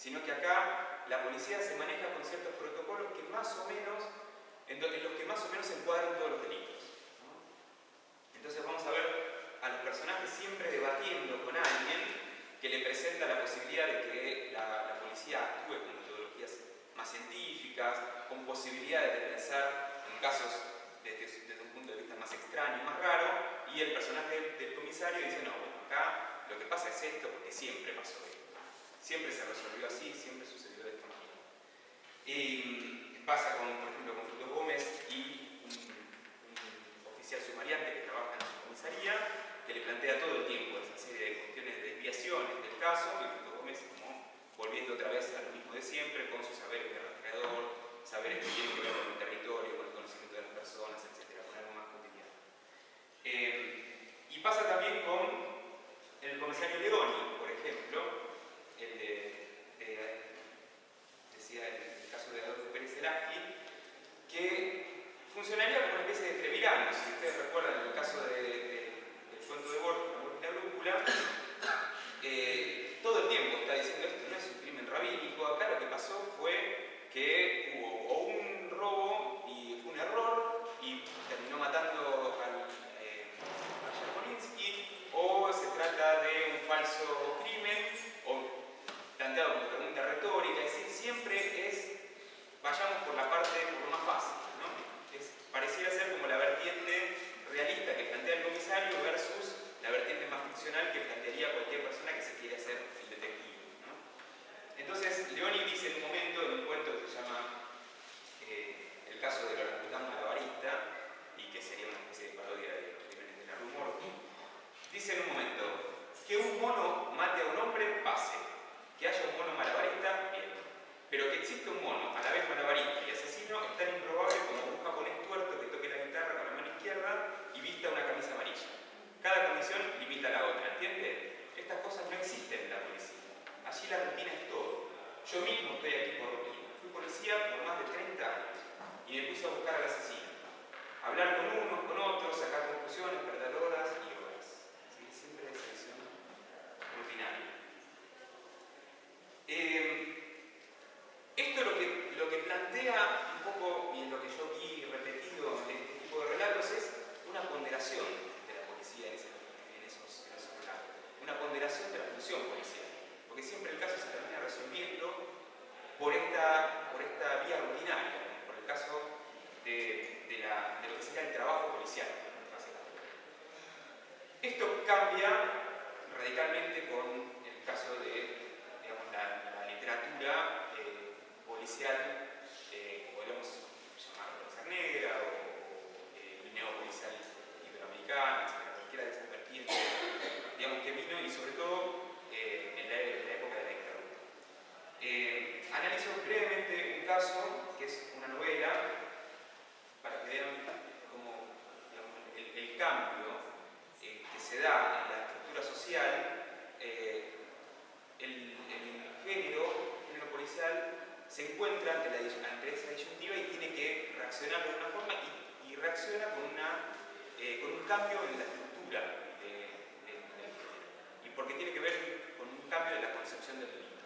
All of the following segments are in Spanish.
sino que acá la policía se maneja con ciertos protocolos que más o menos, en los que más o menos se encuadran todos los delitos, ¿no? Entonces vamos a ver a los personajes siempre debatiendo con alguien que le presenta la posibilidad de que la policía actúe con metodologías más científicas, con posibilidades de pensar en casos desde un punto de vista más extraño, más raro, y el personaje del comisario dice, no, bueno, acá lo que pasa es esto porque siempre pasó esto. Siempre se resolvió así, siempre sucedió de esta manera. Y pasa con, por ejemplo, con Frutos Gómez y un oficial sumariante que trabaja en la comisaría, que le plantea todo el tiempo esa serie de cuestiones de desviaciones del caso, y Frutos Gómez como volviendo otra vez a lo mismo de siempre, con sus saberes de rastreador, saberes que tienen que ver con el territorio, con el conocimiento de las personas, etc., con algo más cotidiano. Y pasa también con el comisario Leoni, por ejemplo, decía el caso de Adolfo Pérez Elazqui, que funcionaría como una especie de Trevirano. Si ustedes recuerdan el caso del cuento de Borges, La muerte y la brújula, todo el tiempo está diciendo esto no es un crimen rabínico, acá lo que pasó fue que hubo o un robo y fue un error y terminó matando a Yarmolinsky, o se trata de un falso crimen, o planteado como pregunta retórica, es decir, siempre es, vayamos por la parte, por lo más fácil, ¿no? Pareciera ser como la vertiente realista que plantea el comisario versus la vertiente más ficcional que plantearía cualquier persona que se quiere hacer el detective, ¿no? Entonces, Leoni dice en un momento, en un cuento que se llama El caso del orangután malabarista, y que sería una especie de parodia de los crímenes de la rumor, dice en un momento, que un mono mate a un hombre, pase. Que haya un mono malabarista, bien. Pero que exista un mono a la vez malabarista y asesino es tan improbable como un japonés tuerto que toque la guitarra con la mano izquierda y vista una camisa amarilla. Cada condición limita a la otra, ¿entiende? Estas cosas no existen en la policía. Allí la rutina es todo. Yo mismo estoy aquí por rutina. Fui policía por más de 30 años y me puse a buscar al asesino. Hablar con unos, con otros, sacar conclusiones, perder horas y horas. ¿Sí? Siempre esa visión rutinaria. Esto lo que plantea un poco, y en lo que yo vi repetido en este tipo de relatos, es una ponderación de la policía en esos relatos. Una ponderación de la función policial. Porque siempre el caso se termina resolviendo por esta vía rutinaria, por el caso de lo que sería el trabajo policial, básicamente. Esto cambia radicalmente con el caso de, digamos, la literatura policial, podríamos llamarlo Rosa Negra o el neopolicial iberoamericano, etc. Cualquiera de esas vertientes, digamos, que vino y sobre todo en la época de la dictadura. Analizo brevemente un caso que es una novela para que vean cómo, digamos, el cambio que se da en la estructura social. El género policial se encuentra ante esa disyuntiva y tiene que reaccionar de una forma y reacciona con un cambio en la estructura del género, y porque tiene que ver con un cambio de la concepción del delito.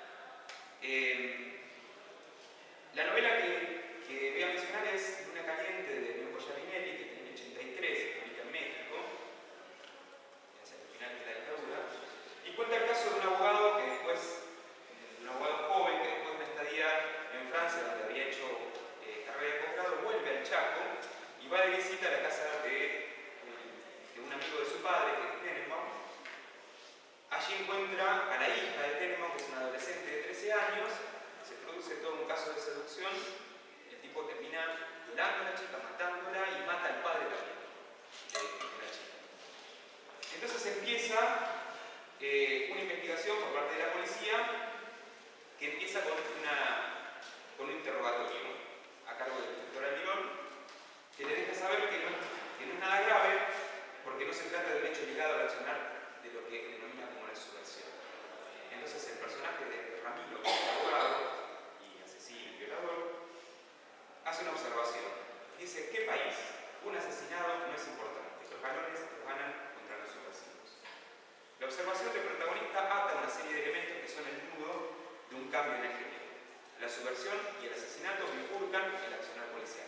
La novela que voy a mencionar es Luna Caliente de León Collarinelli, que tiene en 83, se publica en México, hacia el final de la dictadura, y cuenta el caso de un abogado un abogado joven que después de una estadía en Francia, donde había hecho carrera de posgrado, vuelve al Chaco y va de visita a la casa de un amigo de su padre, que es Tenenbaum. Allí encuentra a la hija de Tenenbaum, que es una adolescente de 13 años, se produce todo un caso de seducción, el tipo termina violando a la chica, matándola y mata al padre también de la chica. Entonces empieza una investigación por parte de la policía que empieza con un interrogatorio a cargo del inspector Almirón, que le deja saber que no es nada grave porque no se trata de un hecho ligado al accionar de lo que denomina como la subversión. Entonces el personaje de Ramiro, que es abogado y asesino y violador, hace una observación. Dice, ¿qué país? Un asesinado no es importante. Los galones los ganan contra los subversivos. La observación del protagonista ata una serie de elementos que son el nudo de de un cambio en el género. La subversión y el asesinato bifurcan el accionar policial.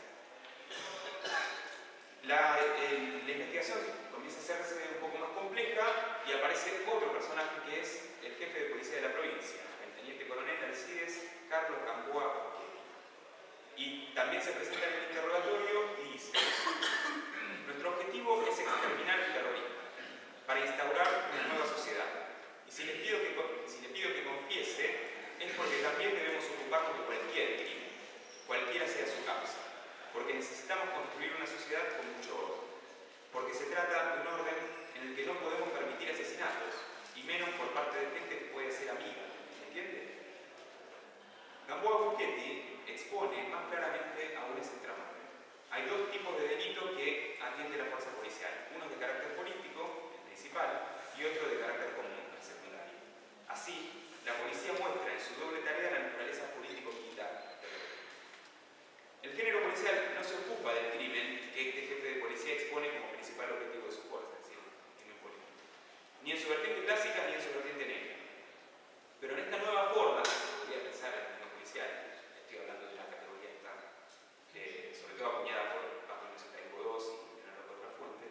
La investigación comienza a hacerse un poco más compleja y aparece otro personaje que es el jefe de policía de la provincia, el teniente coronel Alcides Carlos Gamboa Busquetti. Y también se presenta en el interrogatorio y dice: nuestro objetivo es exterminar el terrorismo para instaurar una nueva sociedad. Y si le pido que confiese, es porque también debemos ocuparnos de cualquier crimen, cualquiera sea su causa, porque necesitamos construir una sociedad con mucho orden, porque se trata de un orden en el que no podemos permitir asesinatos, y menos por parte de gente que puede ser amiga, ¿me entiende? Gamboa Busquetti expone más claramente aún ese entramado. Hay dos tipos de delito que atiende la fuerza policial, uno de carácter político, el principal, y otro de carácter común, el secundario. Así, la policía muestra en su doble tarea la naturaleza político-militar. El género policial no se ocupa del crimen que este jefe de policía expone como principal objetivo de su fuerza, es decir, el crimen político. Ni en su vertiente clásica ni en su vertiente negra. Pero en esta nueva forma que se podría pensar el crimen policial, estoy hablando de una categoría esta, sobre todo acuñada por Pablo II y Leonardo Contrafuente,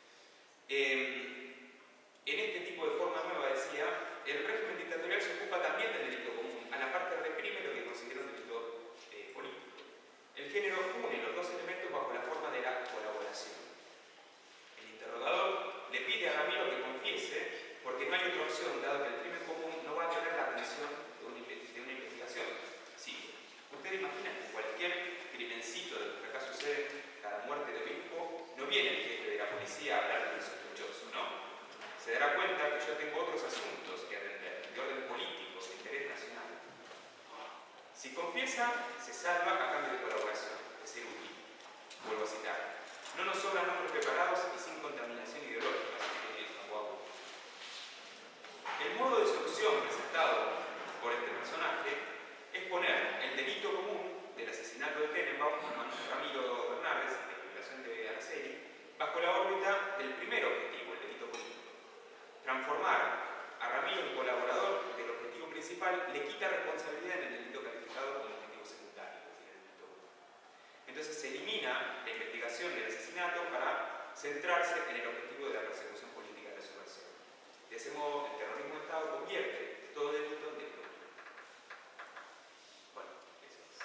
en este tipo de forma nueva, decía, el régimen dictatorial se ocupa también del delito común, a la par que reprime lo que considera un delito político. El género une los dos elementos bajo la forma de la colaboración. El interrogador le pide a Ramiro que confiese porque no hay otra opción, dado que el crimen común no va a tener la atención de una investigación. Sí, usted imagina que cualquier crimencito de lo que acá sucede, cada muerte de obispo, no viene el jefe de la policía a hablar del sospechoso, ¿no? Se dará cuenta que yo tengo otros asuntos que atender, de orden político, de interés nacional. Si confiesa, se salva a cambio de colaboración, de ser útil. Vuelvo a citar: no nos sobran hombres preparados y sin contaminación ideológica, el modo de solución presentado por este personaje es poner el delito común del asesinato de Tenenbaum a Ramiro Bernardes, de la violación de Araceli, bajo la órbita del primer objetivo, el delito político. Transformar a Ramiro en colaborador del objetivo principal le quita responsabilidad en el delito calificado como objetivo secundario, es decir, el delito común. Entonces se elimina la investigación del asesinato para centrarse en el objetivo de la persecución política de la subversión. De ese modo, el terrorismo de Estado convierte todo delito en delito común. Bueno, eso es.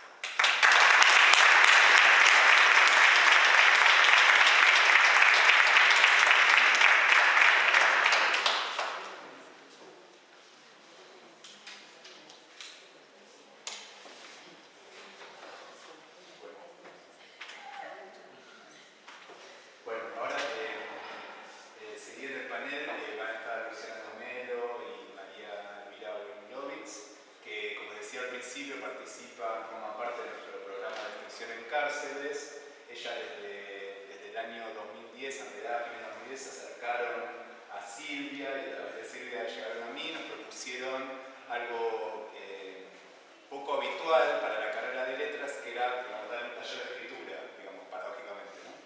Bueno, ahora siguiendo el panel van a estar Luciana Romero y María Elvira Milovitz, que, como decía al principio, forma parte de nuestro programa de extensión en cárceles. Ella desde el año 2010, en realidad a fines de 2010, se acercaron a Silvia y a través de Silvia llegaron a mí, nos propusieron algo poco habitual para la carrera de letras, que era dar un taller de escritura, digamos, paradójicamente, ¿no?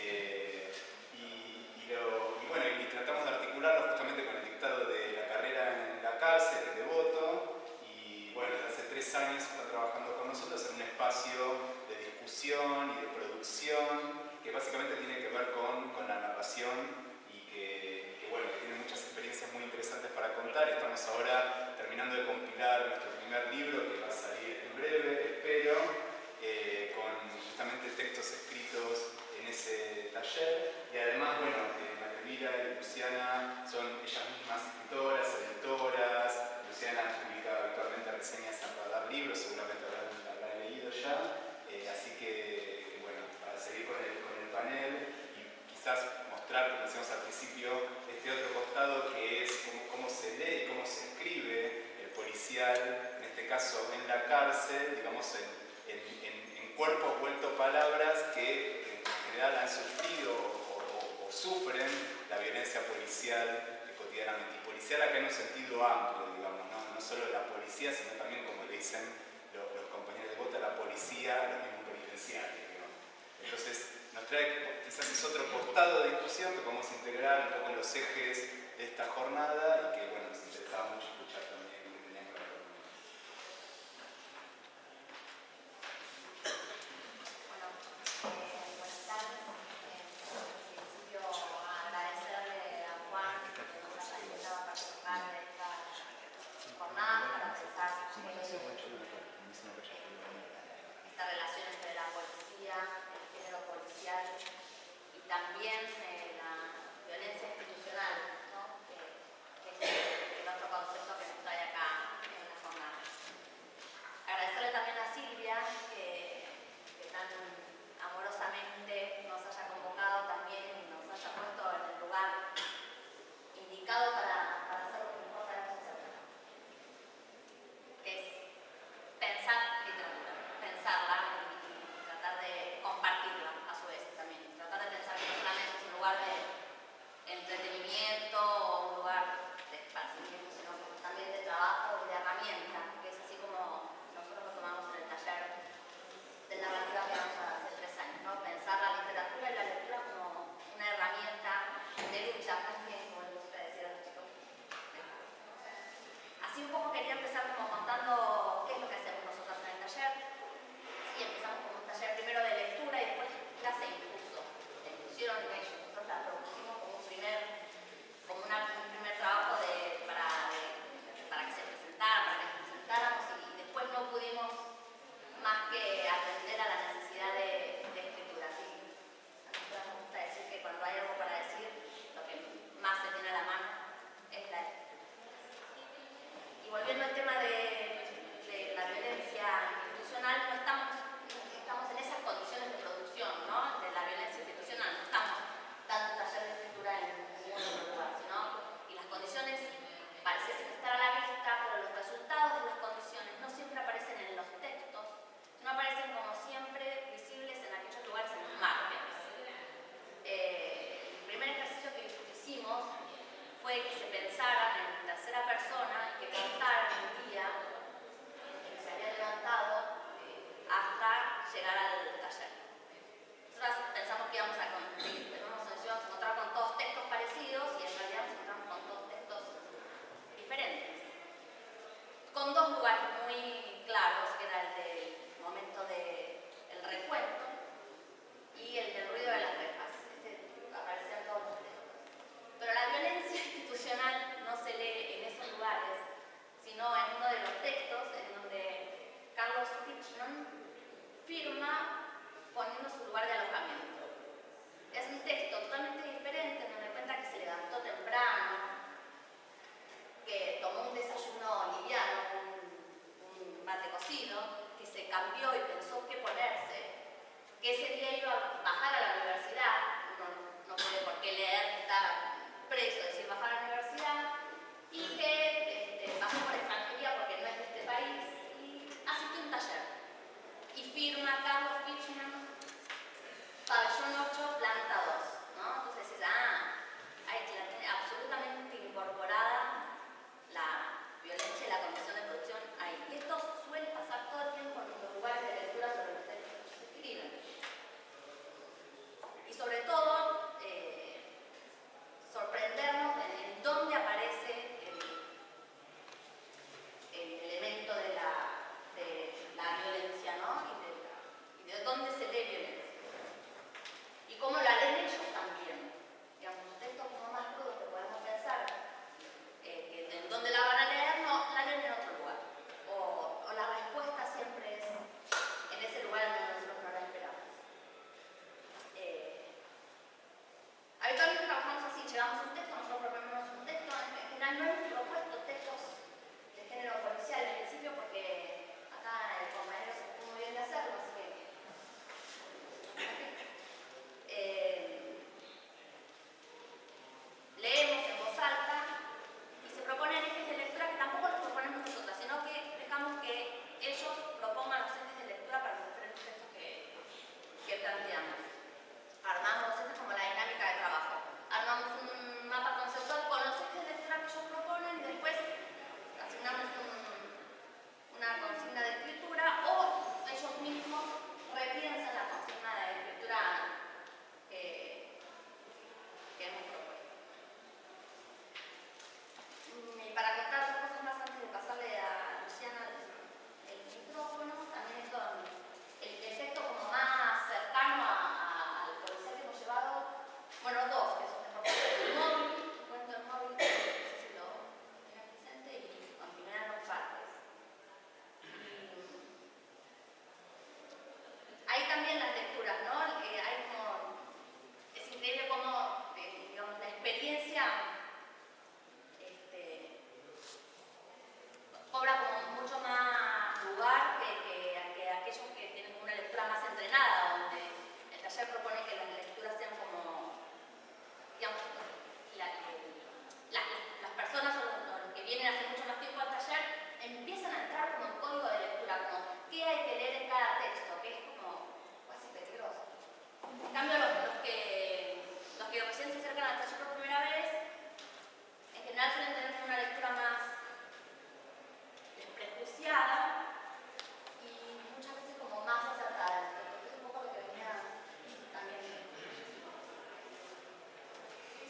Y tratamos de articularlo justamente con el dictado de la carrera en la cárcel, de Devoto, y bueno, desde hace 3 años están trabajando con nosotros en un espacio de discusión y de producción que básicamente tiene que ver con la narración y que tiene muchas experiencias muy interesantes para contar. Estamos ahora terminando de compilar nuestro primer libro, que va a salir en breve, espero, con justamente textos escritos en ese taller. Y además, María Elvira y Luciana son ellas mismas escritoras, editoras. Luciana publica habitualmente reseñas en Radar Libros, seguramente habrán leído ya. Así que, para seguir con el panel y quizás mostrar, como decíamos al principio, este otro costado que es cómo se lee y cómo se escribe el policial, en este caso en la cárcel, digamos en cuerpos vueltos palabras que en general han sufrido o sufren la violencia policial cotidianamente. Y policial acá en un sentido amplio, digamos, no solo la policía, sino también, como le dicen los compañeros de Bota, la policía, los mismos penitenciarios. Entonces, nos trae, quizás es otro costado de discusión que podemos integrar un poco en los ejes de esta jornada y que, nos interesaba mucho escuchar también lo que tenían que ver con. entre la policía, el género policial y también la violencia institucional, ¿no? que es el otro concepto que nos trae acá en la jornada. Agradecerle también a Silvia que tan amorosamente nos haya convocado también y nos haya puesto en el lugar indicado para hacer lo que mejor sabemos hacer, que es pensar literatura, pensarla y tratar de compartirla a su vez también, tratar de pensar que no solamente es un lugar de entretenimiento o un lugar de esparcimiento, sino también de trabajo y de herramienta, que es así como nosotros lo tomamos en el taller de narrativa que vamos a hacer 3 años, ¿no? Pensar la literatura y la lectura como una herramienta de lucha, como les gusta decir a los chicos. Así un poco quería empezar como contando qué es lo que hacemos nosotros en el taller. Sí, empezamos con un taller primero de lectura y después clase e incluso. La inclusión, nosotros la propusimos como un primer trabajo para que se presentara, para que nos presentáramos y después no pudimos más que atender a la necesidad de escritura. ¿Sí? A nosotros nos gusta decir que cuando hay algo para decir, lo que más se tiene a la mano es la escritura. Y volviendo al tema de la violencia institucional, no estamos en esas condiciones de producción, ¿no? De la violencia institucional, no estamos dando un taller de escritura en ningún otro lugar, sino, y las condiciones pareciesen estar a la vista, pero los resultados de las condiciones no siempre aparecen en los textos, no aparecen como siempre visibles en aquellos lugares, en los márgenes. El primer ejercicio que hicimos fue que se pensara en tercera persona y que contaran el día en que se había levantado hasta llegar al taller. Nosotros pensamos que íbamos a encontrar con todos textos parecidos y en realidad nos encontramos con todos textos diferentes. Con 2 lugares muy claros, que era el del momento del recuento y el del ruido de las rejas. Aparecían todos los textos. Pero la violencia institucional no se lee en esos lugares, sino en uno de los textos en donde Carlos Fichman firma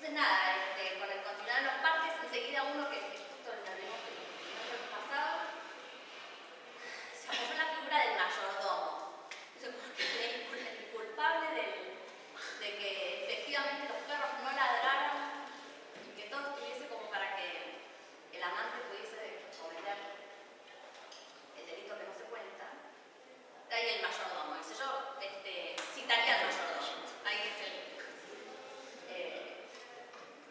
Entonces nada, con el continuar de los parques, enseguida uno que justo lo vimos el pasado, se puso la figura del mayordomo. Porque el culpable de que efectivamente los perros no ladraran y que todo estuviese como para que el amante pudiese cometer el delito que no se cuenta. De ahí el mayordomo. Dice yo citaría al mayordomo. Ahí es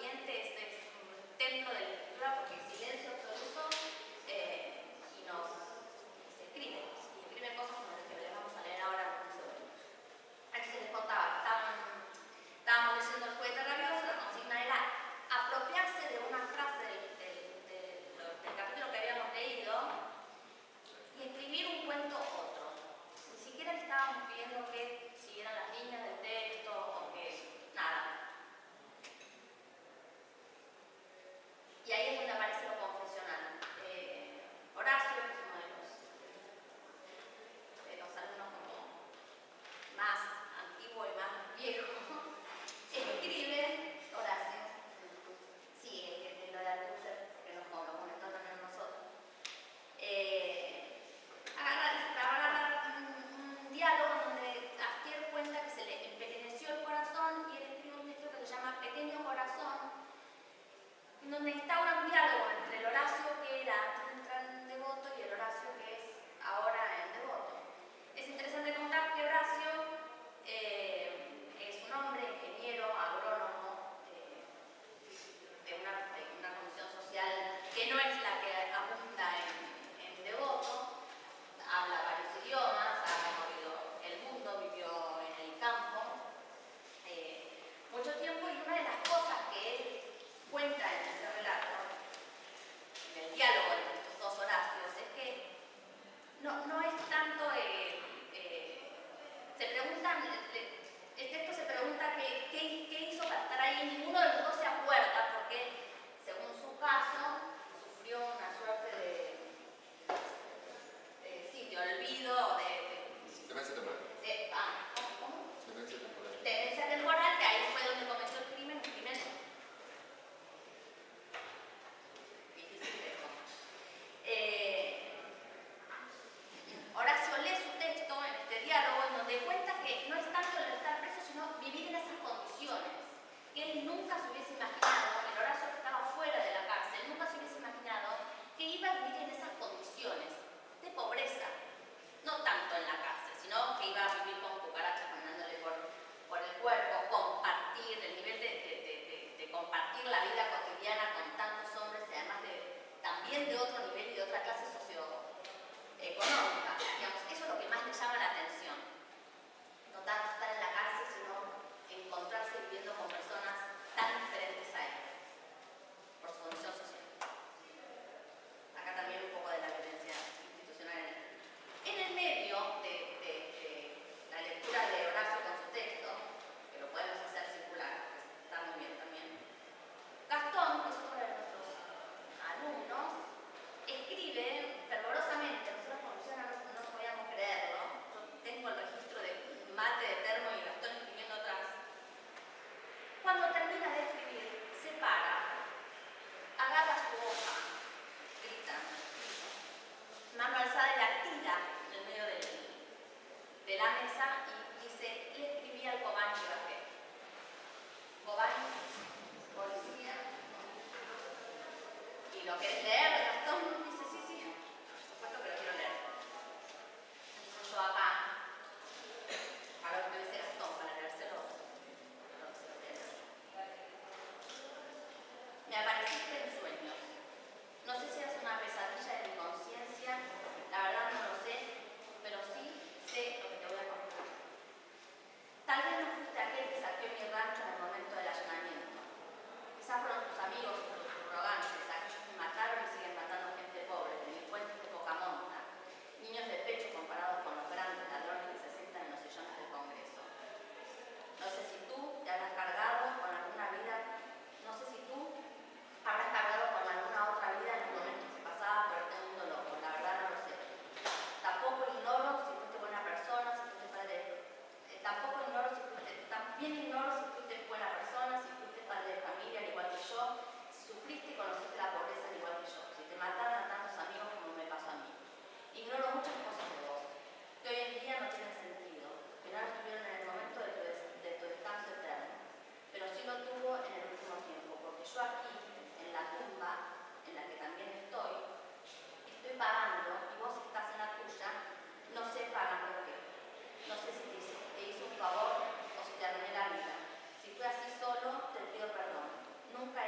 siguiente es un templo de la escritura porque es silencio absoluto y se escribe. Y escribe cosas como las que les vamos a leer ahora en un segundo. Aquí se les contaba, estábamos leyendo El Juguete Rabioso, la consigna era apropiarse de una frase del capítulo que habíamos leído y escribir un cuento otro. Ni siquiera le estábamos pidiendo que siguieran las líneas del texto o que nada. Y ahí es donde aparece lo confesional. Horacio, que es uno de los alumnos como más antiguo y más viejo, escribe, Horacio, sí, el que lo de Althusser, que nos comentó también nosotros, agarra un diálogo donde Astier cuenta que se le empequeñeció el corazón y él escribe un texto que se llama Pequeño Corazón, en donde instaura un diálogo entre el Horacio que era antes de entrar en Devoto y el Horacio que es ahora en Devoto. Es interesante contar que Horacio es un hombre ingeniero, agrónomo, de una condición social que no es la que abunda en Devoto, habla varios idiomas, ha recorrido el mundo, vivió en el campo mucho tiempo y una de las cosas que él cuenta en ese relato, en el diálogo entre estos dos Horacios, es que no es tanto, se preguntan, el texto se pregunta qué hizo para estar ahí, ninguno de los dos se acuerda porque, según su caso, sufrió una suerte de olvido, Demencia temporal. ¿cómo? Demencia temporal. Demencia temporal, que ahí fue donde cometió el crimen, Horacio lee su texto en este diálogo en donde cuenta que no es tanto el estar preso, sino vivir en esas condiciones. Que él nunca se hubiese imaginado, el Horacio que estaba fuera de la cárcel, nunca se hubiese imaginado que iba a vivir en esas condiciones de pobreza. No tanto en la cárcel, sino que iba a vivir con cucarachas caminándole por el cuerpo, compartir, el nivel de compartir la vida cotidiana con tantos hombres y además también de otro nivel y de otra clase socioeconómica. Digamos, eso es lo que más le llama la atención. No tanto estar en la cárcel, sino encontrarse viviendo con personas tan diferentes a él, por su condición social. Acá también un poco de la violencia institucional. En el medio de la lectura de Horacio con su texto, que lo podemos hacer circular, que está muy bien también, Gastón, que es otro de nuestros alumnos, escribe fervorosamente. Nosotros con Luciana no podíamos creerlo. Yo tengo el registro de mate de termo y Gastón escribiendo atrás. Cuando termina de escribir, se para, agarra su hoja, grita, mano alzada y la tira en el medio de la mesa y dice, le escribí al Cobán y bajé. Cobán, policía. ¿Y lo querés leer, Gastón? Dice, sí, por supuesto que lo quiero leer. Entonces yo acá, para lo que dice Gastón, para leérselo, me apareciste en sueños. No sé si es una pesadilla de mi conciencia, la verdad no lo sé, pero sí sé lo que te voy a contar. Tal vez no fuiste aquel que saqueó mi rancho en el momento del allanamiento. Quizás fueron tus amigos o tus arrogantes, aquellos que mataron y siguen matando gente pobre, delincuentes de poca monta, niños de pecho comparados con los grandes ladrones que se sientan en los sillones del Congreso. No sé si tú te habrás cargado con alguna vida, no sé si tú habrás cargado con alguna otra vida en los momentos que pasaba por este mundo loco, la verdad no lo sé. Tampoco ignoro si fuiste buena persona, si fuiste padre, también ignoro si fuiste buena persona, si fuiste padre de familia al igual que yo, si sufriste y conociste la pobreza al igual que yo, si te mataron a tantos amigos como me pasó a mí. Ignoro muchas cosas de vos, que hoy en día no tienen sentido, que no estuvieron en el momento de tu descanso eterno, pero sí lo tuvo en el último tiempo, porque yo aquí, en la tumba, en la que también estoy pagando y vos estás en la tuya, no sé pagando qué. No sé si te hice un favor o si te arruiné la vida. Si fue así solo, te pido perdón. Nunca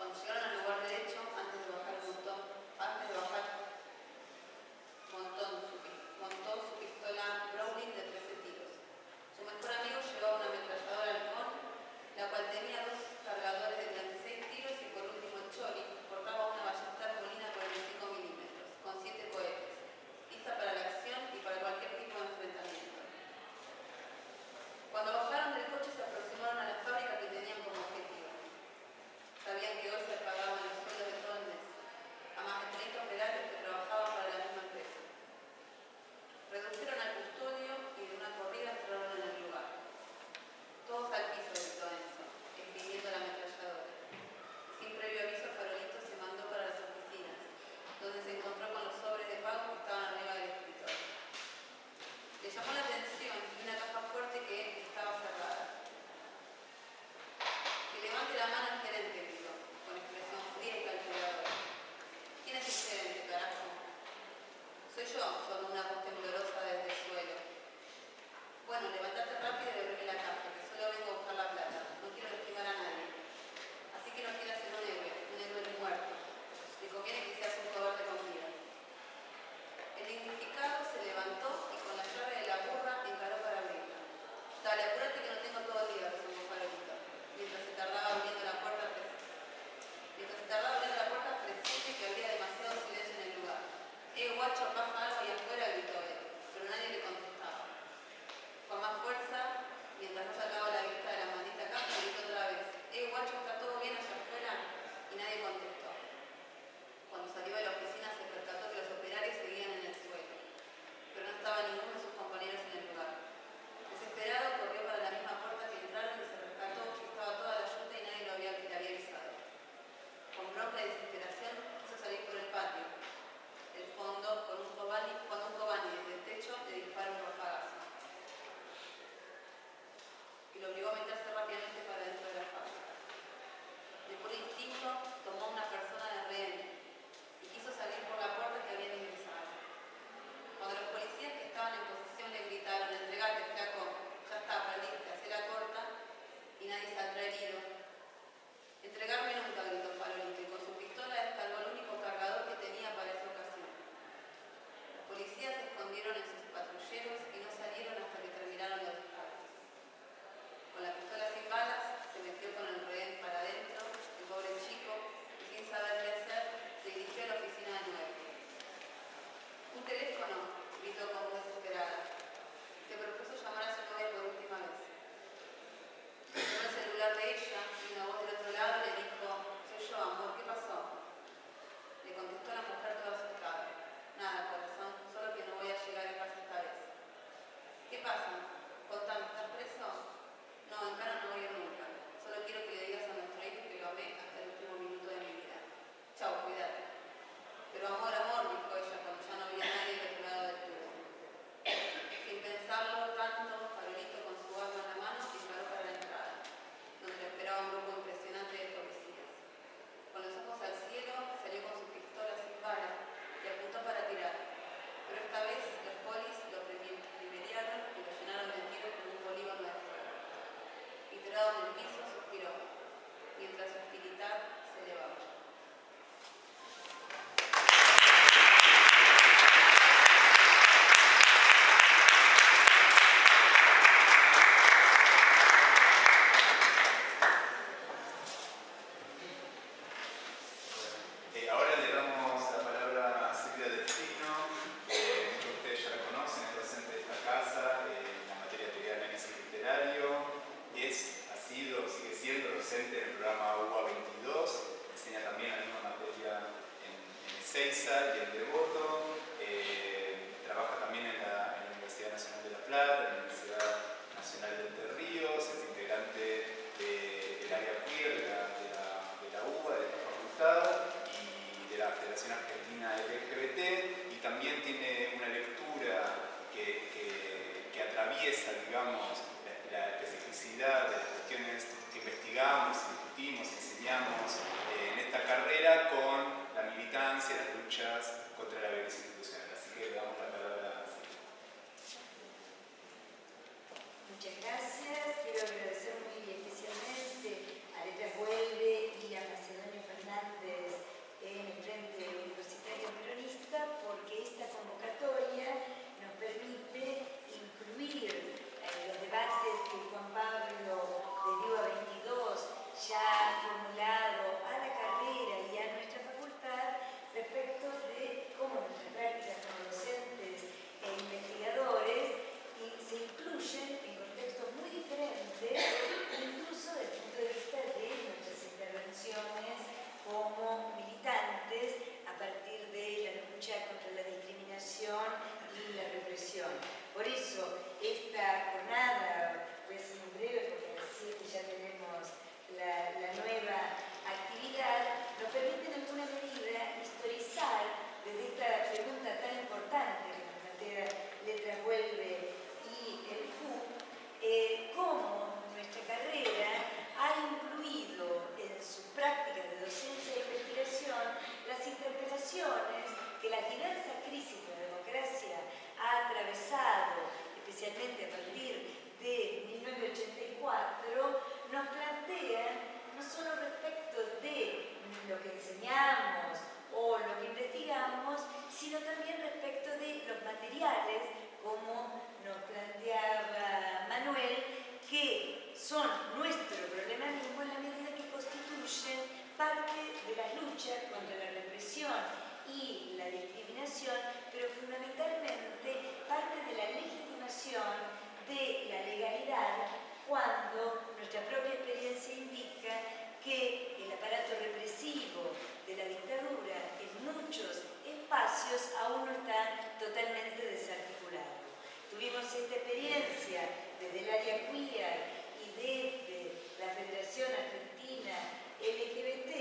Cuando llegaron al lugar derecho, antes de bajar montó su pistola Browning de 13 tiros. Su mejor amigo llevaba una ametralladora halcón, la cual tenía 2 cargadores de 36 tiros y por último el Chori portaba una ballesta Molina 45 milímetros, con 7 cohetes, lista para la acción y para cualquier tipo de enfrentamiento. Cuando bajaron del coche se aproximaron a la fábrica que tenían como objetivo. Sabían que hoy se pagaban los sueldos de todo el mes, a más de 30 operarios que trabajaban para la misma empresa. Redujeron al custodio y de una corrida entraron en el lugar. Todos al piso, gritó Enzo, exprimiendo la ametralladora. Sin previo aviso, Farolito se mandó para las oficinas, donde se encontró con los sobres de pago que estaban arriba del escritorio. Le llamó la atención una caja fuerte que estaba cerrada. Que levante la mano el gerente, gritó, con expresión fría y calculadora. ¿Quién es el gerente, carajo? Soy yo, sonó una voz temblorosa desde el suelo. Bueno, levantate rápido y abrime la caja, que solo vengo a buscar la plata. No quiero lastimar a nadie. Así que no quiero ser un héroe muerto. Me conviene que seas un cobarde conmigo. El dignificado se levantó y con la llave de la burra encaró para abrirla. Dale, apúrate que no tengo todo el día, respondió Farolito, mientras se tardaba abriendo la puerta, presiente que había demasiado silencio en el lugar. Guacho, pasa algo ahí afuera, gritó él, pero nadie le contestaba. Con más fuerza, mientras no sacaba la vista de la maldita caja, gritó otra vez. Guacho, ¿está todo bien allá afuera? Y nadie contestó. Cuando salió de la oficina se percató que los operarios seguían en el suelo, pero no estaba ninguno de sus compañeros en el lugar. Desesperado, corrió para la misma puerta que entraron y se rescató que estaba toda la yunta y nadie le había avisado. Con bronca y desesperación, quiso salir por el patio. El fondo, con un cobani desde el techo, le disparó un rafagazo. Y lo obligó a meterse rápidamente para dentro de la fábrica. De puro instinto, tomó una persona de rehén y quiso salir por la puerta que habían ingresado. Cuando los policías que estaban en posesión le gritaron, entregate, flaco, ya está, perdiste, hacé la corta y nadie saldrá herido. Entregarme nunca, gritó Farolito, y con su pistola descargó el único cargador que tenía para esa ocasión. Los policías se escondieron en sus patrulleros y no salieron hasta que terminaron los disparos. Con la pistola sin balas, se metió con el rehén para adentro, el pobre chico, y sin saber qué hacer, se dirigió a la oficina de nuevo. Un teléfono, gritó con voz desesperada. Se propuso llamar a su novia por última vez. Sonó el celular de ella y una voz del otro lado le dijo: soy yo, amor, ¿qué pasó? Le contestó la mujer toda asustada. Nada, corazón, solo que no voy a llegar a casa esta vez. ¿Qué pasa? Contame, ¿estás preso? No, en cana no voy a ir nunca. Solo quiero que le digas a nuestro hijo que lo amé hasta el último minuto de mi vida. Chau, cuídate. Pero amor, dijo ella cuando ya no había nadie del otro lado del tubo. Sin pensarlo tanto, Farolito con su arma en la mano disparó para la entrada, donde lo esperaba un grupo impresionante de policías. Con los ojos al cielo, salió con su pistola sin bala y apuntó para tirar. Pero esta vez los polis lo primeriaron y lo llenaron de tiros con un polígono de fuego. Y tirado en el piso, suspiró, mientras su espiritar se elevaba. Ahora le damos la palabra a Silvia Delfino, que ustedes ya la conocen, es docente de esta casa en la materia de teoría de análisis literario, ha sido, sigue siendo docente en el programa UBA 22, enseña también la misma materia en Ezeiza y en Devoto, trabaja también en la Universidad Nacional de La Plata, en la Universidad Nacional de Entre Ríos, es integrante del área queer de la UBA, de la facultad, de la Federación Argentina LGBT, y también tiene una lectura que atraviesa, digamos, la especificidad de las cuestiones que investigamos, discutimos, enseñamos en esta carrera con la militancia, las luchas contra la las luchas contra la represión y la discriminación, pero fundamentalmente parte de la legitimación de la legalidad cuando nuestra propia experiencia indica que el aparato represivo de la dictadura en muchos espacios aún no está totalmente desarticulado. Tuvimos esta experiencia desde el área queer y desde la Federación Argentina LGBT,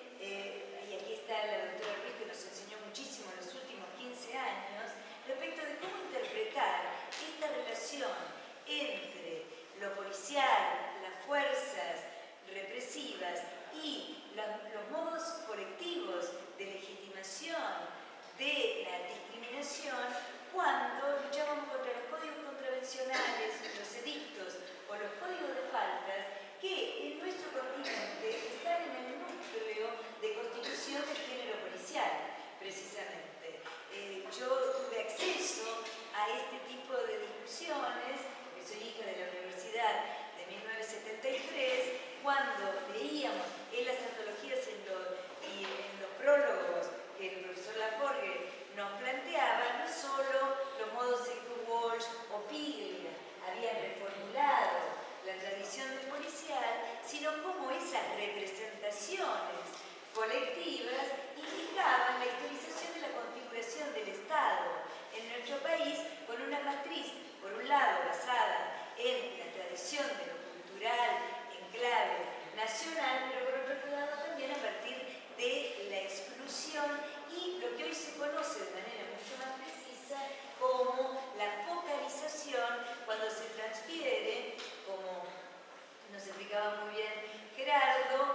y aquí está la doctora Ruiz que nos enseñó muchísimo en los últimos 15 años, respecto de cómo interpretar esta relación entre lo policial, las fuerzas represivas y los modos colectivos de legitimación de la discriminación cuando luchábamos contra los códigos contravencionales, los edictos o los códigos de faltas que en nuestro continente están en el núcleo de constitución del género policial, precisamente. Yo tuve acceso a este tipo de discusiones, porque soy hija de la Universidad de 1973, cuando leíamos en las antologías y en los prólogos que el profesor Laforgue nos planteaba, no solo los modos en que Walsh o Piglia habían reformulado la tradición del policial, sino cómo esas representaciones colectivas indicaban la historización de la configuración del Estado en nuestro país con una matriz, por un lado, basada en la tradición de lo cultural en clave nacional, pero por otro lado también a partir de la exclusión y lo que hoy se conoce de manera mucho más precisa como la focalización cuando se transfiere, como nos explicaba muy bien Gerardo,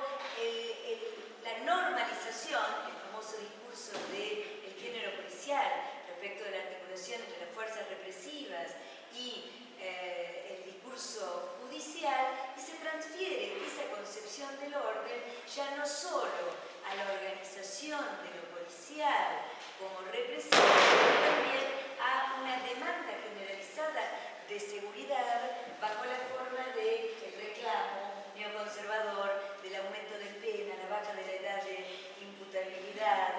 la normalización, el famoso discurso del género policial respecto de la articulación entre las fuerzas represivas y el discurso judicial, y se transfiere esa concepción del orden ya no solo a la organización de lo policial como represivo, sino también a una demanda generalizada de seguridad bajo la forma del reclamo neoconservador, del aumento de pena, la baja de la edad de imputabilidad,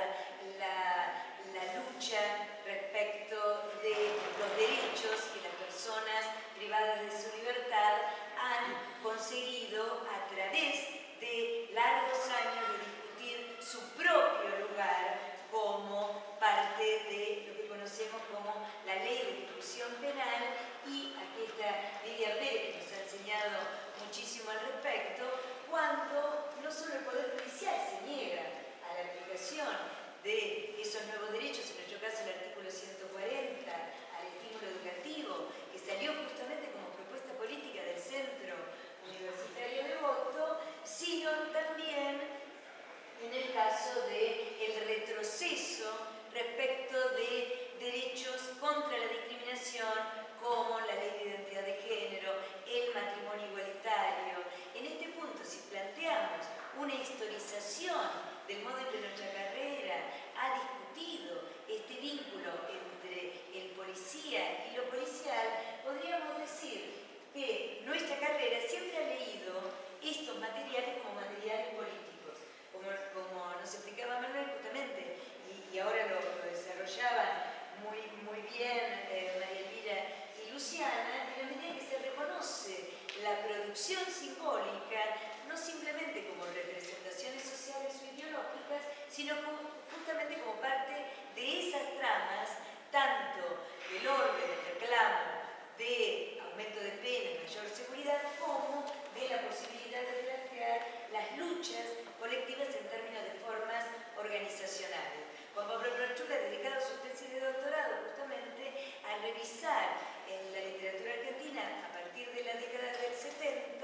la lucha respecto de los derechos que las personas privadas de su libertad han conseguido a través de largos años de discutir su propio lugar como parte de lo que conocemos como la ley de ejecución penal, y aquí está Lidia Pérez que nos ha enseñado muchísimo al respecto, cuando no solo el Poder Judicial se niega a la aplicación de esos nuevos derechos, en nuestro caso el artículo 140, al estímulo educativo, que salió justamente como propuesta política del Centro Universitario de Voto, sino también en el caso del retroceso respecto de derechos contra la discriminación, como la ley de identidad de género, el matrimonio igualitario. En este punto, si planteamos una historización del modo en que nuestra carrera ha discutido este vínculo entre el policía y lo policial, podríamos decir que nuestra carrera siempre ha leído estos materiales como materiales políticos, como nos explicaba Manuel justamente, y ahora lo desarrollaban muy bien María Elvira y Luciana, en la medida que se reconoce la producción simbólica no simplemente como representaciones sociales o ideológicas, sino justamente como parte de esas tramas, tanto del orden, del reclamo, de aumento de pena, mayor seguridad, como de la posibilidad de plantear las luchas colectivas en términos de formas organizacionales. Juan Pablo Prochura ha dedicado su tesis de doctorado justamente a revisar en la literatura argentina, a partir de la década del 70,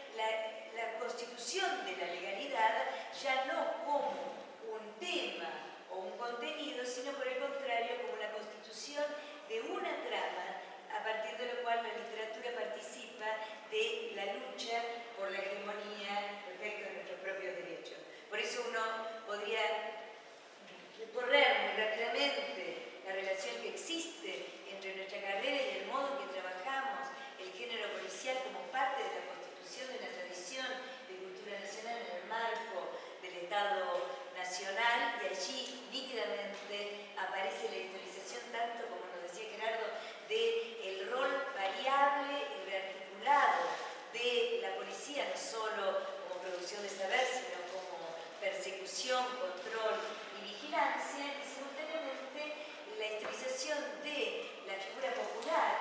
la constitución de la legalidad, ya no como un tema o un contenido, sino por el contrario como la constitución de una trama, a partir de lo cual la literatura participa de la lucha por la hegemonía respecto de nuestros propios derechos. Por eso uno podría recorrer muy rápidamente la relación que existe entre nuestra carrera y el modo en que trabajamos el género policial como parte de la constitución de la tradición de cultura nacional en el marco del Estado nacional, y allí nítidamente aparece la historización, tanto como nos decía Gerardo, del rol variable y rearticulado de la policía, no solo como producción de saber, sino como persecución, control y vigilancia, y simultáneamente la historización de la figura popular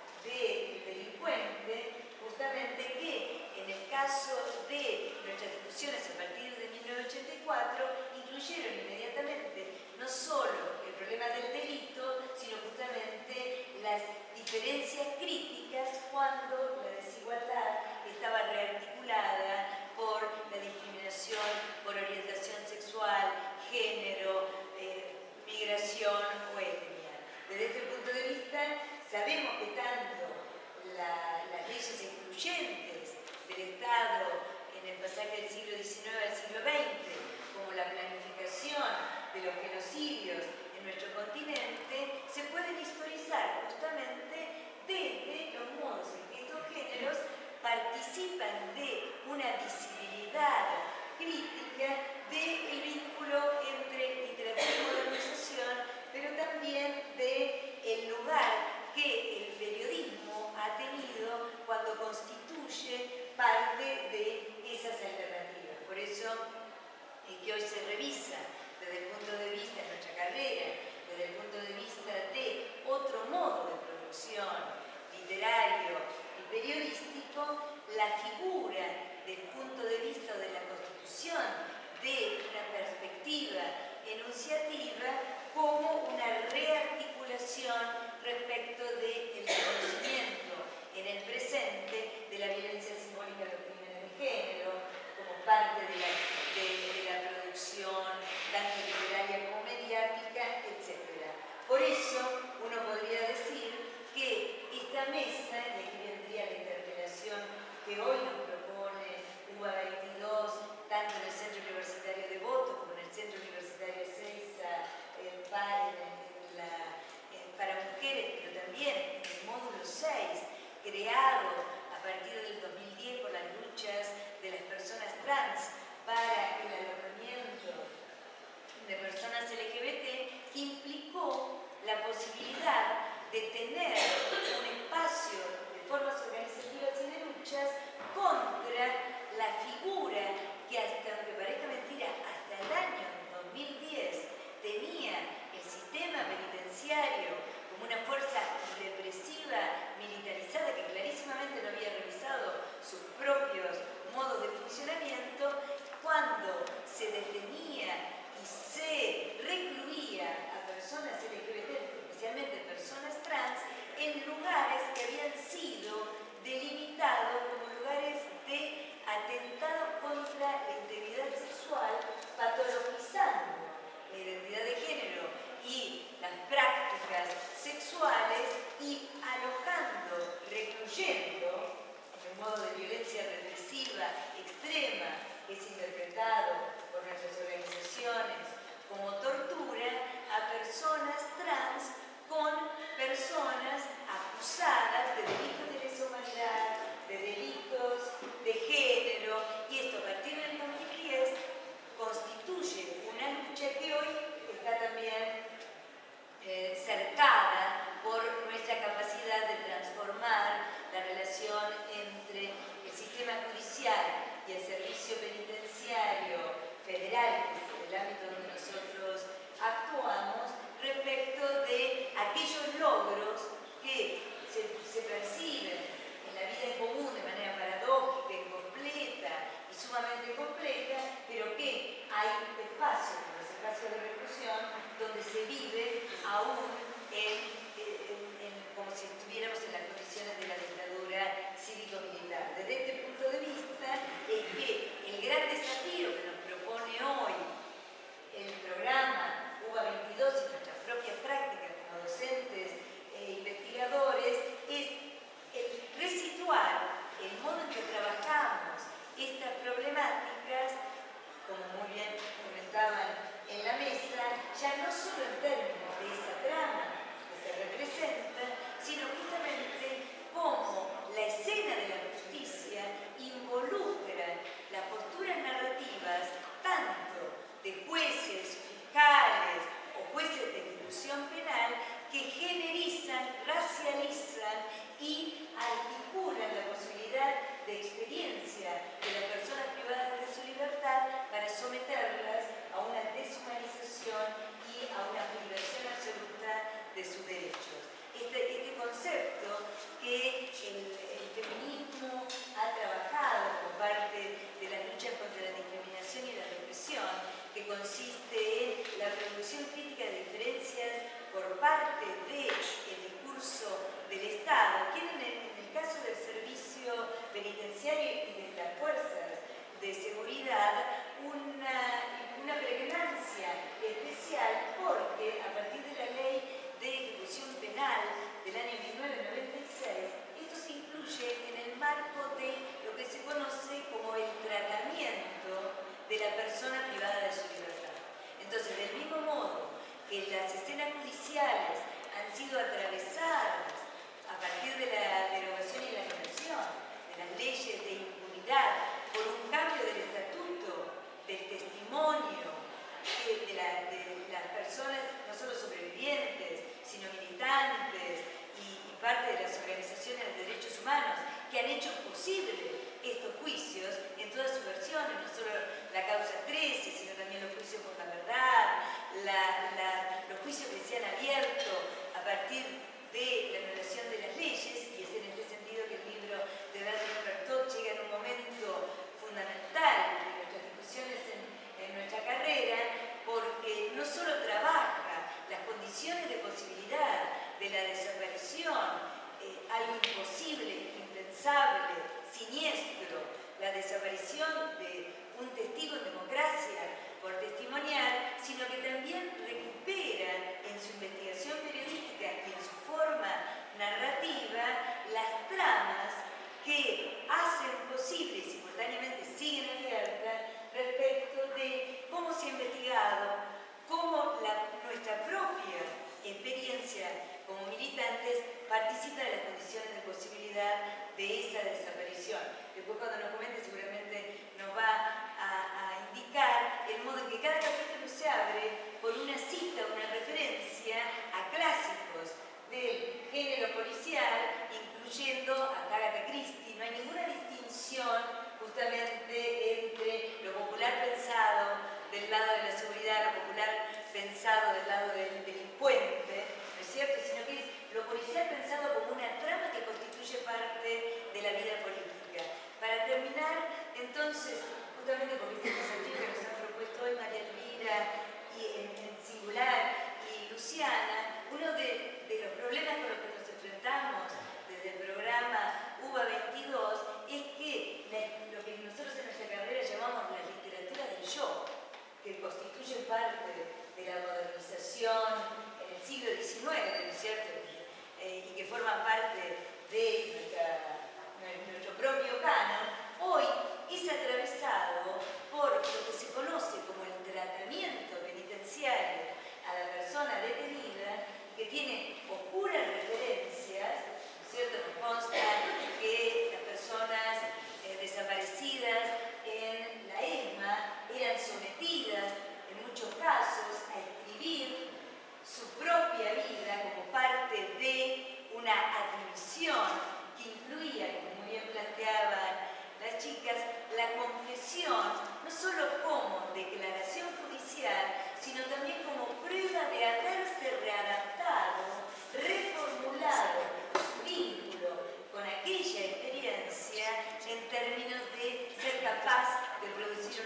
del delincuente, justamente que en el caso de nuestras discusiones a partir de 1984 incluyeron inmediatamente no solo el problema del delito, sino justamente las diferencias críticas cuando la desigualdad estaba rearticulada por la discriminación por orientación sexual, género, migración o etnia. Desde este punto de vista, sabemos que tanto las leyes excluyentes del Estado en el pasaje del siglo XIX al siglo XX, como la planificación de los genocidios en nuestro continente, se pueden historizar justamente desde los modos en que estos géneros participan de una visibilidad crítica del vínculo entre literatura y modernización, pero también del lugar que el periodismo ha tenido cuando constituye parte de esas alternativas. Por eso es que hoy se revisa desde el punto de vista de nuestra carrera, desde el punto de vista de otro modo de producción literario y periodístico, la figura del punto de vista de la constitución de una perspectiva enunciativa como una rearticulación respecto del reconocimiento en el presente de la violencia simbólica de los crímenes de género, como parte de la producción tanto literaria como mediática, etc. Por eso uno podría decir que esta mesa, y aquí vendría la interpelación que hoy nos propone UBA 22, tanto en el Centro Universitario de Voto como en el Centro Universitario Ezeiza, para mujeres, pero también en el módulo 6, creado a partir del 2010 por las luchas de las personas trans para el alojamiento de personas LGBT, que implicó la posibilidad de tener un espacio de formas organizativas y de luchas contra la figura que, hasta aunque parezca mentira, hasta el año 2010 tenía el sistema penitenciario como una fuerza represiva militarizada que clarísimamente no había revisado sus propios modos de funcionamiento. Cuando se detenía y se recluía a personas LGBT, especialmente personas trans, en lugares que habían sido delimitados como lugares de atentado contra la integridad sexual, patologizando la identidad de género y las prácticas sexuales y alojando, recluyendo, en un modo de violencia represiva extrema, que es interpretado por nuestras organizaciones como tortura, a personas trans con personas acusadas de delitos de lesa humanidad, de delitos de género, y esto a partir del 2010 constituye una lucha que hoy está también cercada por nuestra capacidad de transformar la relación entre el sistema judicial y el servicio penitenciario federal, que es el ámbito donde nosotros actuamos, respecto de aquellos logros que se perciben en la vida en común de manera paradójica, incompleta y sumamente compleja, pero que hay espacios, como los espacios de reclusión, donde se vive aún como si estuviéramos en las condiciones de la dictadura cívico-militar. Desde este punto de vista es que el gran desafío que nos propone hoy el programa UBA 22 y nuestras propias prácticas como docentes e investigadores es el resituar el modo en que trabajamos estas problemáticas, como muy bien comentaban en la mesa, ya no solo en términos de esa trama que se representa, sino justamente cómo la escena de la justicia involucra las posturas narrativas tanto de jueces, consiste en la producción crítica de diferencias por parte del discurso del Estado, tienen en el caso del servicio penitenciario y de las fuerzas de seguridad una pregnancia especial, porque a partir de la ley de ejecución penal del año 1996, esto se incluye en el marco de lo que se conoce como el tratamiento de la persona privada de su libertad. Entonces, del mismo modo que las escenas judiciales han sido atravesadas a partir de la derogación y la creación de las leyes de impunidad por un cambio del estatuto, del testimonio de las personas, no solo sobrevivientes, sino militantes y parte de las organizaciones de derechos humanos que han hecho posible estos juicios en todas sus versiones, no solo la causa 13, sino también los juicios por la verdad, los juicios que se han abierto a partir de la anulación de las leyes, y es en este sentido que el libro de Bertolt Bertot llega en un momento fundamental de nuestras discusiones en nuestra carrera, porque no solo trabaja las condiciones de posibilidad de la desaparición, algo imposible, impensable, siniestro, la desaparición de un testigo en democracia por testimoniar, sino que también recupera en su investigación periodística y en su forma narrativa las tramas que hacen posible y simultáneamente siguen abiertas respecto de cómo se ha investigado, cómo nuestra propia experiencia como militantes participa de las condiciones de posibilidad de esa desaparición. Después, cuando nos comente, seguramente nos va a indicar el modo en que cada capítulo se abre con una cita, una referencia a clásicos del género policial, incluyendo a Agatha Christie. No hay ninguna distinción justamente entre lo popular pensado del lado de la seguridad, lo popular pensado del lado del delincuente, ¿no es cierto? Sino que es lo policial pensado como una trama que constituye parte de la vida política. Para terminar, entonces, justamente porque este desafío que nos han propuesto hoy María Elvira y en singular y Luciana, uno de los problemas con los que nos enfrentamos desde el programa UBA 22 es que lo que nosotros en nuestra carrera llamamos la literatura del yo, que constituye parte de la modernización en el siglo XIX, ¿no es cierto? Y que forman parte de nuestro propio canon, hoy es atravesado por lo que se conoce como el tratamiento penitenciario a la persona detenida, que tiene oscuras referencias, ¿no es cierto? Nos consta que las personas desaparecidas en la ESMA eran sometidas en muchos casos a escribir su propia vida como parte de una admisión que incluía, como muy bien planteaban las chicas, la confesión, no solo como declaración judicial, sino también como prueba de haberse readaptado, reformulado su vínculo con aquella experiencia en términos de ser capaz de producir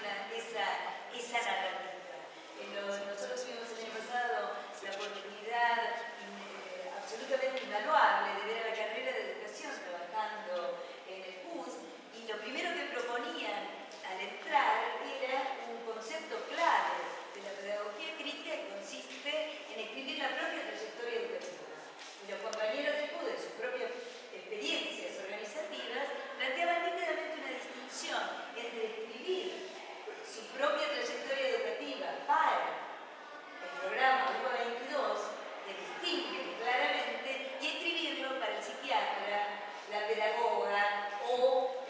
esa narrativa. Nosotros tuvimos el año pasado la oportunidad absolutamente invaluable de ver a la carrera de educación trabajando en el CUS, y lo primero que proponían al entrar era un concepto clave de la pedagogía crítica que consiste en escribir la propia trayectoria educativa. Y los compañeros del CUS, de sus propias experiencias organizativas, planteaban nítidamente una distinción entre escribir su propia trayectoria educativa para el programa UBA 22, que distingue claramente, y escribirlo para el psiquiatra, la pedagoga o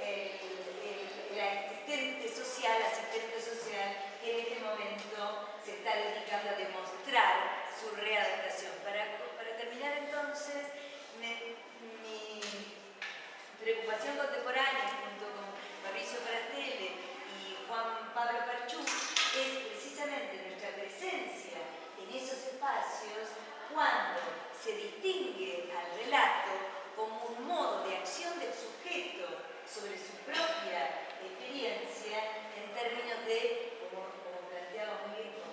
asistente social, que en este momento se está dedicando a demostrar su readaptación. Para terminar entonces, mi preocupación contemporánea junto con Fabricio Fratelli y Juan Pablo Parchú es precisamente nuestra presencia en esos espacios cuando se distingue al relato como un modo de acción del sujeto sobre su propia experiencia en términos de, como planteaba muy bien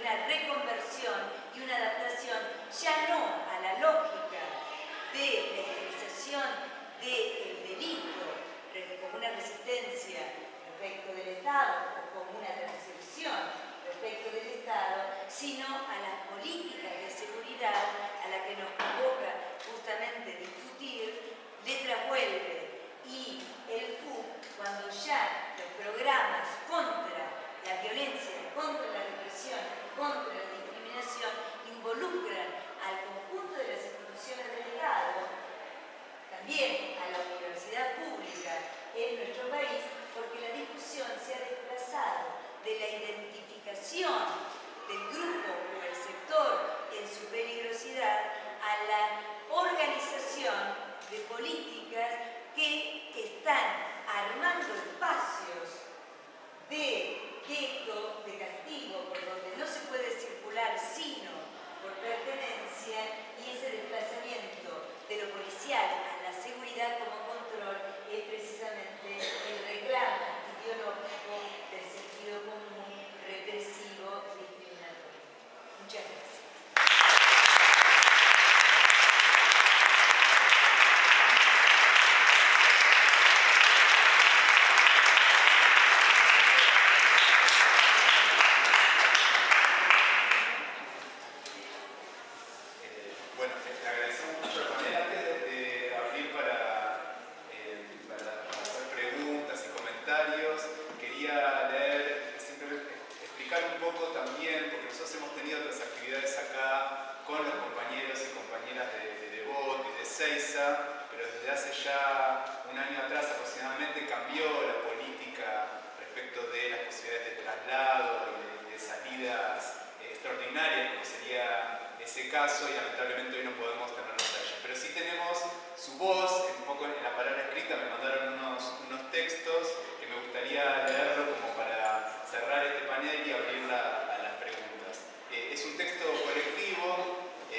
una reconversión y una adaptación ya no a la lógica de la estabilización del delito como una resistencia respecto del Estado o como una transición respecto del Estado, sino a las políticas de seguridad a la que nos convoca justamente discutir Letras Vuelve y el FUC, cuando ya los programas contra la violencia, contra la represión, contra la discriminación involucran al conjunto de las instituciones del Estado, también a la universidad pública en nuestro país, porque la discusión se ha desplazado de la identificación del grupo o el sector en su peligrosidad a la organización de políticas que están armando espacios de gueto, de castigo, por donde no se puede circular sino por pertenencia, y ese desplazamiento de lo policial a la seguridad como control es precisamente el reclamo ideológico del sentido común, represivo, discriminatorio. Muchas gracias. Pero desde hace ya un año atrás aproximadamente cambió la política respecto de las posibilidades de traslado y de salidas extraordinarias, como sería ese caso, y lamentablemente hoy no podemos tenerlos allí. Pero sí tenemos su voz, un poco en la palabra escrita, me mandaron unos textos que me gustaría leerlo como para cerrar este panel y abrirla a las preguntas. Es un texto colectivo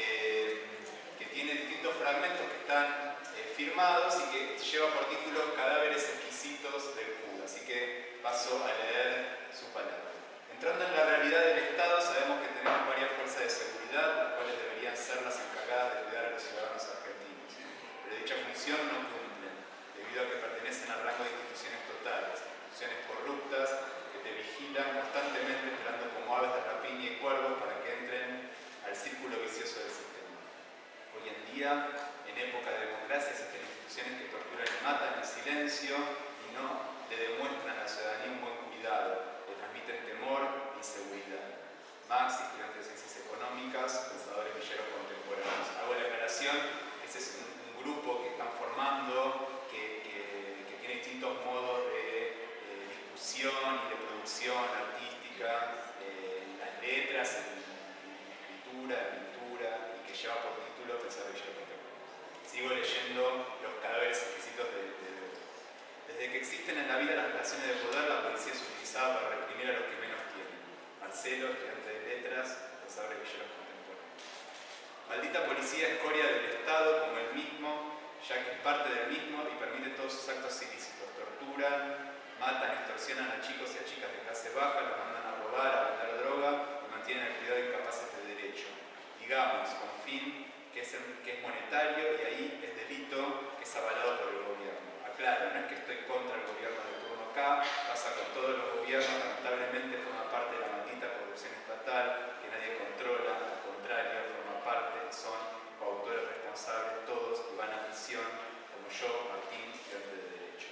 que tiene distintos fragmentos que están firmados y que lleva por título Cadáveres exquisitos del PUD. Así que paso a leer su palabra. Entrando en la realidad del Estado, sabemos que tenemos varias fuerzas de seguridad, las cuales deberían ser las encargadas de cuidar a los ciudadanos argentinos. Pero dicha función no cumplen, debido a que pertenecen al rango de instituciones totales, instituciones corruptas que te vigilan constantemente esperando como aves de rapiña y cuervos para que entren al círculo vicioso del sistema. Hoy en día, en época de democracia, existen instituciones que torturan y matan en silencio y no le demuestran a la ciudadanía un buen cuidado, le transmiten temor e inseguridad. Marx, estudiante de ciencias económicas, pensadores villeros contemporáneos. Hago la aclaración, ese es un grupo que están formando, que tiene distintos modos de discusión y de producción artística, en las letras, en escritura, en pintura, y que lleva por título Pensadores villeros contemporáneos. Sigo leyendo Los cadáveres exquisitos de Debord. Desde que existen en la vida las relaciones de poder, la policía es utilizada para reprimir a los que menos tienen. Marcelo, estudiante de letras, Pensadores villeros contemporáneos. Maldita policía, escoria del Estado como el mismo, ya que es parte del mismo y permite todos sus actos ilícitos. Torturan, matan, extorsionan a chicos y a chicas de clase baja, los mandan a robar, a vender droga y mantienen al cuidado de incapaces de derecho. Digamos, con fin que es monetario y ahí es delito que es avalado por el gobierno. Aclaro, no es que estoy contra el gobierno de turno acá, pasa con todos los gobiernos, lamentablemente forma parte de la maldita corrupción estatal que nadie controla, al contrario, forma parte, son coautores responsables todos que van a prisión, como yo, Martín, estudiante de Derecho.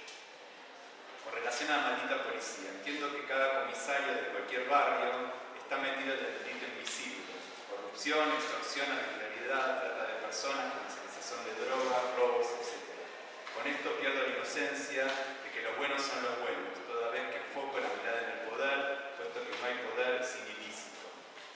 Con relación a la maldita policía, entiendo que cada comisario de cualquier barrio está metido en el delito invisible: corrupción, extorsión, arbitrariedad, trata de personas, comercialización de drogas, robos, etc. Con esto pierdo la inocencia de que los buenos son los buenos, toda vez que enfoco la mirada en el poder, puesto que no hay poder sin ilícito.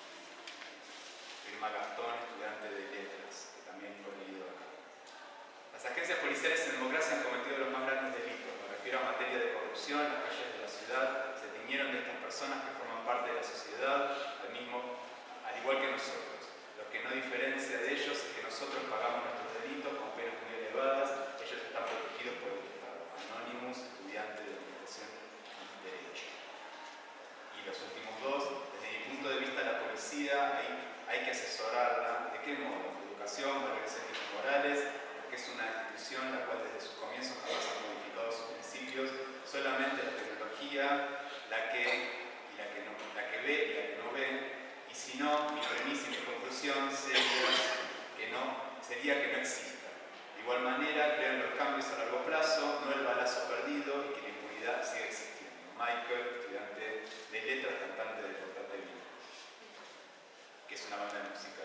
Firma Gastón, estudiante de letras, que también fue leído acá. Las agencias policiales en democracia han cometido los más grandes delitos. Me refiero a materia de corrupción. Las calles de la ciudad se tiñeron de estas personas que forman parte de la sociedad, al igual que nosotros. Lo que no diferencia de ellos es que nosotros pagamos nuestros delitos con penas muy elevadas, ellos están protegidos por el Estado. Anonymous, estudiante de Administración y Derecho. Y los últimos dos, desde mi punto punto de vista de la policía hay que asesorarla. ¿De qué modo? Educación, valores éticos morales, porque es una institución la cual desde sus comienzos jamás ha modificado sus principios. Solamente la tecnología, la que ve y la que no ve. Y si no, mi premisa y mi conclusión sería que no exista. De igual manera, creo en los cambios a largo plazo, no el balazo perdido y que la impunidad siga existiendo. Michael, estudiante de letras, cantante de Portate Vino, que es una banda de música.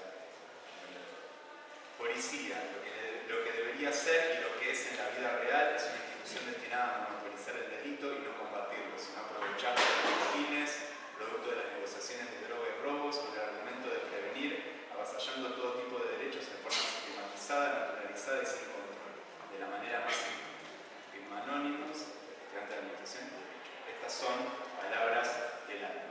Policía, lo que debería ser y lo que es en la vida real, es una institución destinada a monopolizar el delito y no combatirlo, sino aprovechar los fines, producto de las negociaciones de droga y robos, con el argumento de prevenir, avasallando todo tipo de derechos de forma sistematizada, naturalizada y sin control, de la manera más anónimos, estudiante de administración. Estas son palabras del alma.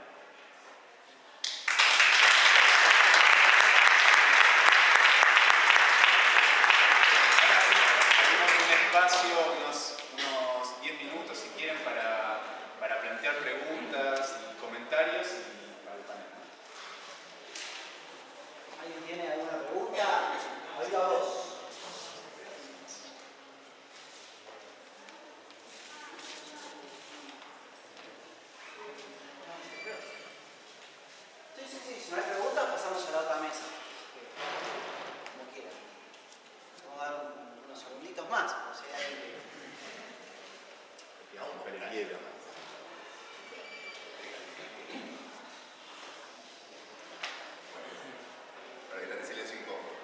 Espacio, unos 10 minutos si quieren para plantear preguntas y comentarios y para el panel. ¿Alguien tiene alguna pregunta? Oiga vos. Sí, si no hay preguntas pasamos a la otra mesa. Como quieran. Vamos a dar unos segunditos más. O sea, Para que te silencio incómodo.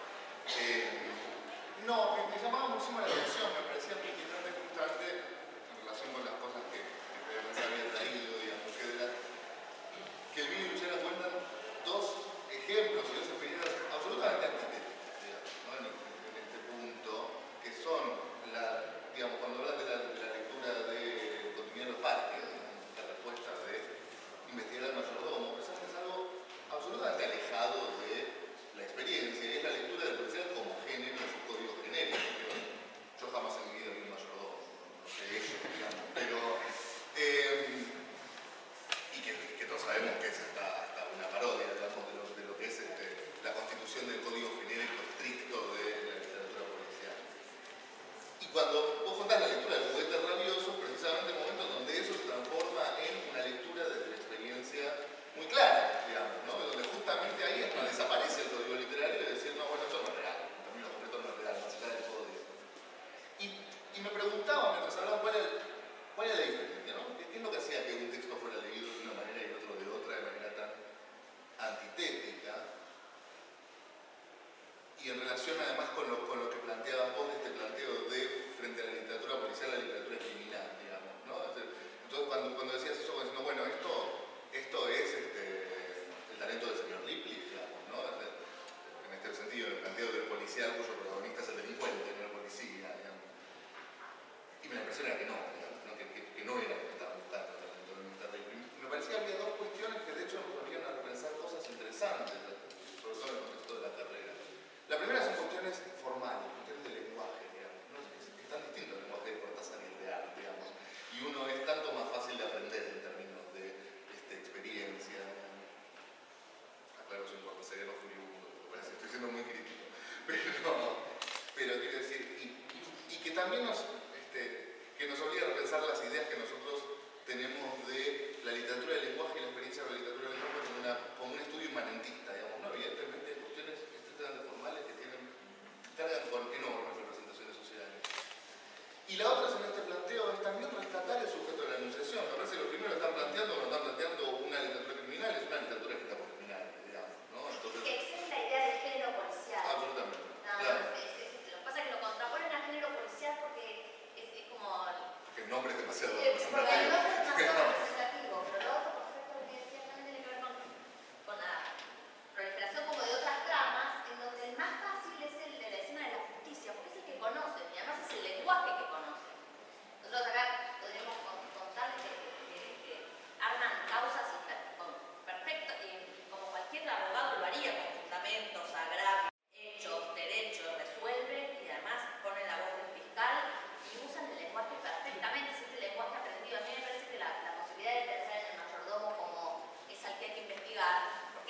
No, me llamaba muchísimo la atención, me parecía muy interesante justamente en relación con las cosas que se habían traído, digamos, que el vídeo y Luciana cuentan dos ejemplos y dos experiencias absolutamente antitéticas, digamos, ¿no? en este punto, que son, digamos, cuando hablan de la lectura de Cotidiano Parque, la respuesta de investigar al mayordomo, es algo absolutamente alejado de la experiencia, es la lectura del policial como género en su código genérico. Yo jamás en mi vida vi un mayordomo, no sé eso, digamos, pero y que todos sabemos que es hasta una parodia, digamos, de lo que es la constitución del código genérico estricto de la literatura policial. Y cuando vos contás la lectura del juguete rabioso, precisamente el momento donde eso se transforma en una lectura desde la experiencia muy clara, digamos, ¿no? Donde justamente ahí hasta desaparece el código literario y decir, no, bueno, esto no es real, en términos concretos no es real, más allá del código. Y me preguntaba mientras hablaban cuál era la diferencia, ¿no? ¿Qué es lo que hacía que un texto fuera leído de una manera y el otro de otra, de manera tan antitética? Y en relación además con lo que planteabas vos, este planteo de frente a la literatura policial, la literatura criminal, digamos, ¿no? Entonces cuando decías eso, diciendo, bueno, esto es el talento del señor Ripley, digamos, ¿no? En este sentido, el planteo del policial cuyo protagonista es el delincuente, no el policía, digamos. Y me impresión era que no, digamos, ¿no? Que no era lo que estaban buscando el talento del Mr. Ripley. Me parecía que había dos cuestiones que de hecho nos volvían a repensar cosas interesantes, sobre todo en el contexto de la carrera. La primera son cuestiones formales, cuestiones de lenguaje, digamos, ¿no? Es tan distinto el lenguaje de Cortázar y el de Arte, digamos, y uno es tanto más fácil de aprender en términos de experiencia. Aclaro, soy un cortasariano furibundo, parece, estoy siendo muy crítico, pero quiero decir, y que también que nos obliga a repensar las ideas que nosotros tenemos de la literatura del lenguaje y la experiencia de la literatura del lenguaje como un estudio inmanentista, digamos, ¿no? Evidentemente hay cuestiones estrictamente formales que cargan con enormes representaciones sociales. Y la otra en este planteo es también rescatar el sujeto de la enunciación. Me parece que lo primero que están planteando una literatura criminal, es una literatura escrita por criminales, digamos, ¿no? Entonces, que existe la idea de género policial. absolutamente. No, Claro. lo que pasa es que lo contraponen al género policial porque